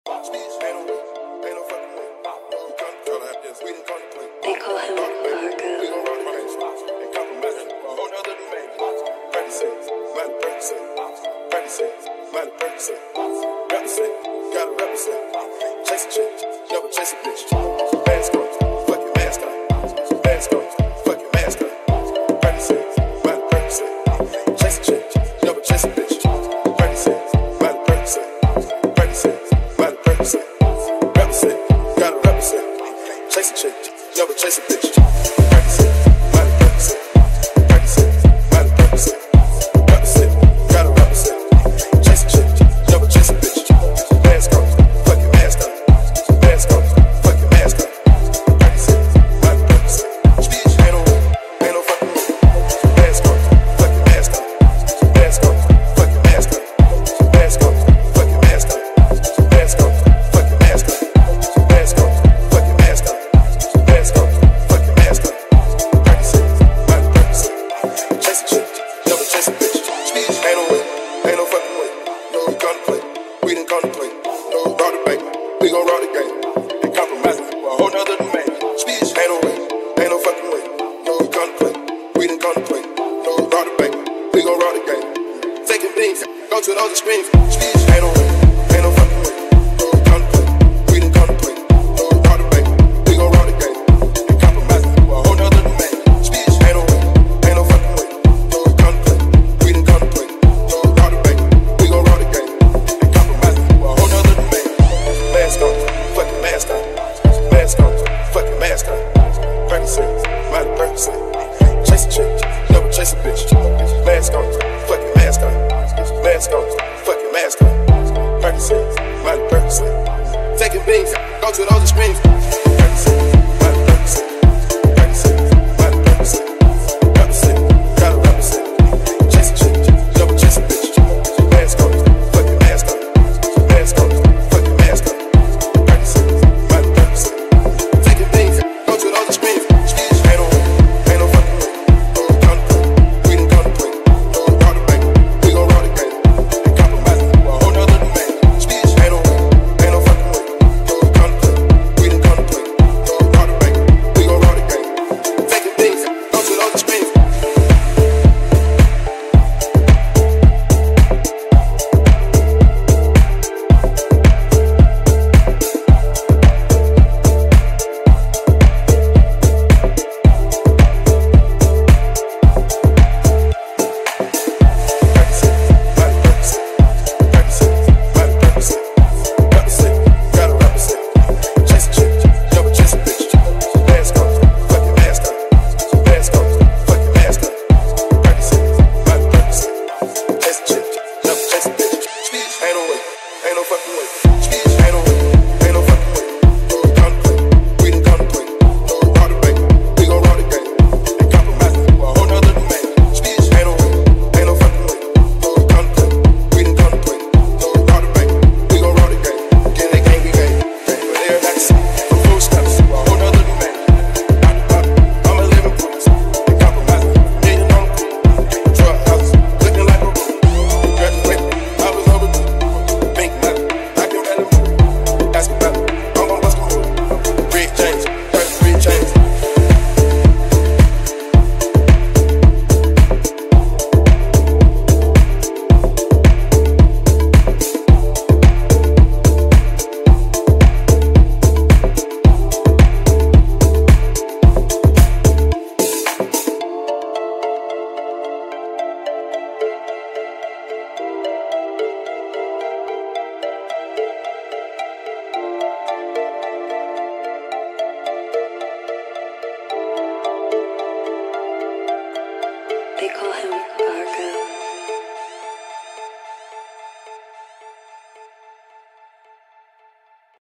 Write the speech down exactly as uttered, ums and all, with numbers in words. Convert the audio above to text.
They call him Fargo. Gotta represent. Chase a chick, never chase a bitch. Mask on, fuck your mask on. Mask on, fuck your mask on. Represent, mighty represent. Chase a chick, never chase a bitch. Represent, mighty represent. Represent, mighty represent. Represent, gotta represent. Chase a chick, never chase a bitch. Represent, mighty represent. Represent, mighty represent. Represent, gotta represent. Chase a chick, never chase a bitch. Mask on, fuck your mask on. Mask on, fuck your mask on. Represent, mighty represent. Ain't no, ain't no fucking way. Mask on, fuck your mask on. Mask on, fuck your mask on. Mask on, fuck your mask on. Mask on, fuck your mask on. Mask on, fuck your mask on. Mask on, fuck your mask on. Represent, mighty represent. Chase a chick, never chase a bitch. Ain't no way, ain't no fucking way. No, we contemplate, we didn't contemplate. No, rob the bank, we gon' rob the game. And compromising for a whole nother domain. Ain't no way, ain't no fucking way. No, we contemplate, we didn't contemplate. No, rob the bank, we gon' rob the game. Taking beams, go to those extremes. Ain't no way, ain't no fucking way. No, we contemplate, we didn't contemplate. No, rob the bank, we gon' rob the game. And compromising for a whole nother domain. Ain't no way, ain't no fucking way. No, we contemplate, we didn't contemplate. No, rob the bank, we gon' rob the game. And compromising for a whole nother domain. Mask on, fuck your mask on. Mask on, fuck your mask on. Represent, mighty represent. Chase a chick, never chase a bitch. Mask on, fuck your mask on. Mask on, fuck your mask on. Represent, mighty represent. Taking beams, go to those extremes. Represent, mighty represent. Represent, mighty represent. Represent, gotta represent. Chase a chick, never chase a bitch. Mask on, fuck your mask on. Mask on, fuck your mask on. Represent, mighty represent. Taking beams, go to those extremes. Ain't no way, ain't no fucking way. No, we contemplate, we didn't contemplate. No, rob the bank, we gon' rob the game. And compromising for a whole nother domain. Ain't no way, ain't no fucking way. No, we contemplate, we didn't contemplate. No, rob the bank, we gon' rob the game. Taking beams, go to those extremes. Ain't no way, ain't no fucking way. Ain't no way.